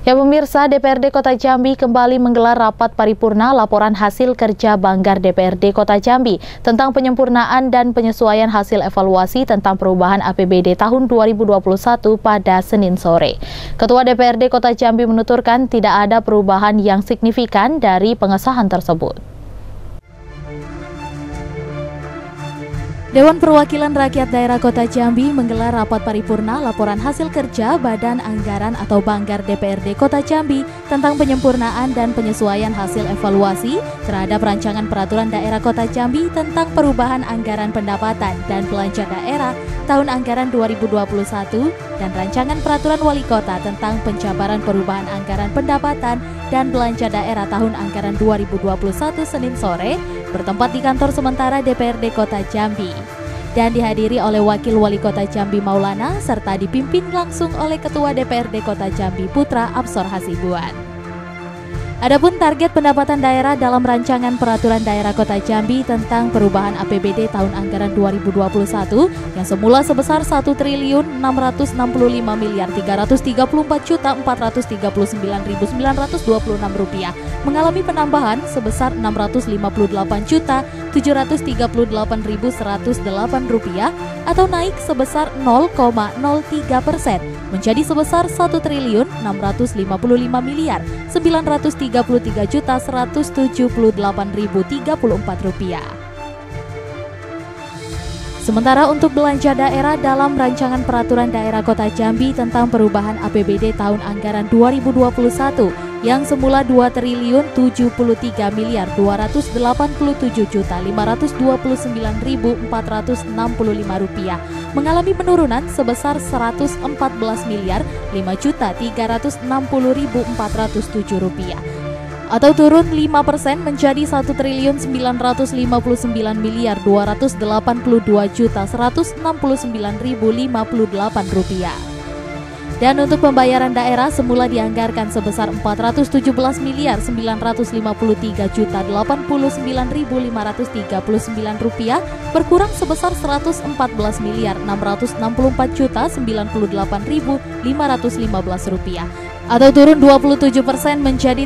Ya pemirsa, DPRD Kota Jambi kembali menggelar rapat paripurna laporan hasil kerja Banggar DPRD Kota Jambi tentang penyempurnaan dan penyesuaian hasil evaluasi tentang perubahan APBD tahun 2021 pada Senin sore. Ketua DPRD Kota Jambi menuturkan tidak ada perubahan yang signifikan dari pengesahan tersebut. Dewan Perwakilan Rakyat Daerah Kota Jambi menggelar rapat paripurna laporan hasil kerja Badan Anggaran atau Banggar DPRD Kota Jambi tentang penyempurnaan dan penyesuaian hasil evaluasi terhadap rancangan peraturan daerah Kota Jambi tentang perubahan anggaran pendapatan dan belanja daerah tahun anggaran 2021 dan rancangan peraturan wali kota tentang penjabaran perubahan anggaran pendapatan dan belanja daerah tahun anggaran 2021 Senin sore bertempat di kantor sementara DPRD Kota Jambi dan dihadiri oleh Wakil Wali Kota Jambi Maulana serta dipimpin langsung oleh Ketua DPRD Kota Jambi Putra Absor Hasibuan. Adapun target pendapatan daerah dalam rancangan peraturan daerah Kota Jambi tentang perubahan APBD tahun anggaran 2021 yang semula sebesar Rp1.665.334.439.926 mengalami penambahan sebesar Rp658.738.108 atau naik sebesar 0,03% menjadi sebesar Rp1.953.178.034. Sementara untuk belanja daerah dalam rancangan peraturan daerah Kota Jambi tentang perubahan APBD tahun anggaran 2021 yang semula Rp2.327.529.465 mengalami penurunan sebesar Rp11.360.407 atau turun 5% menjadi Rp1.999.262.169.058. Dan untuk pembayaran daerah semula dianggarkan sebesar Rp417.993.089.539 berkurang sebesar Rp114.648.098.515 atau turun 27% menjadi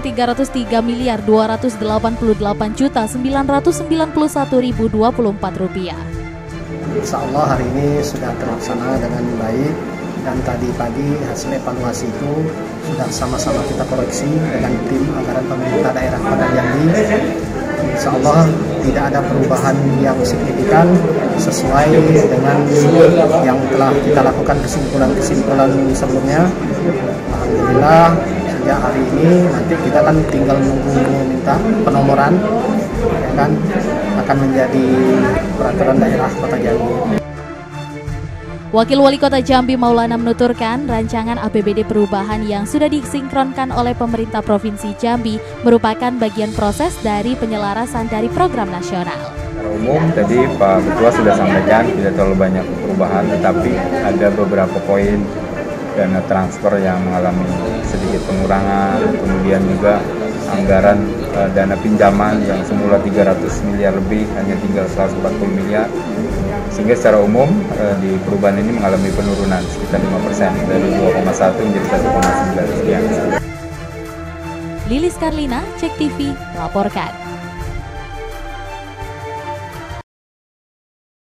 Rp338.289.991.024. Insya Allah hari ini sudah terlaksana dengan baik dan tadi pagi hasil evaluasi itu sudah sama-sama kita koreksi dengan tim anggaran pemerintah daerah Kota Jambi. Insya Allah tidak ada perubahan yang signifikan sesuai dengan yang telah kita lakukan kesimpulan sebelumnya. Alhamdulillah sejak hari ini nanti kita kan tinggal minta penomoran ya kan, akan menjadi peraturan daerah Kota Jambi. Wakil Wali Kota Jambi Maulana menuturkan rancangan APBD perubahan yang sudah disinkronkan oleh pemerintah Provinsi Jambi merupakan bagian proses dari penyelarasan dari program nasional. Secara umum tadi Pak Ketua sudah sampaikan tidak terlalu banyak perubahan, tetapi ada beberapa poin dana transfer yang mengalami sedikit pengurangan, kemudian juga anggaran dana pinjaman yang semula 300 miliar lebih hanya tinggal 140 miliar. Sehingga secara umum di perubahan ini mengalami penurunan sekitar 5% dari 2,1 menjadi 1,9 sekian. Lilis Karlina, Cek TV, melaporkan.